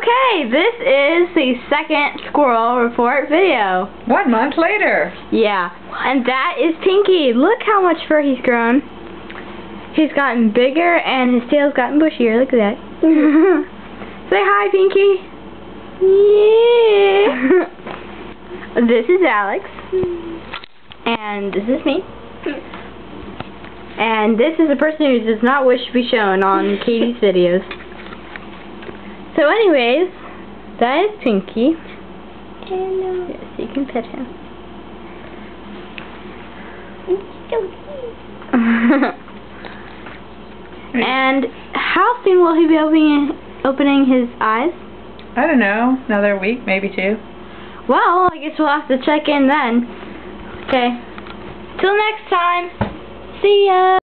Okay, this is the second squirrel report video. 1 month later. Yeah, and that is Pinky. Look how much fur he's grown. He's gotten bigger and his tail's gotten bushier. Look at that. Say hi, Pinky. Yeah. This is Alex. And this is me. And this is a person who does not wish to be shown on Katie's videos. So anyways, that is Pinky. Hello. Yes, you can pet him. It's so cute. And how soon will he be opening his eyes? I don't know, another week, maybe 2. Well, I guess we'll have to check in then. Okay. Till next time. See ya.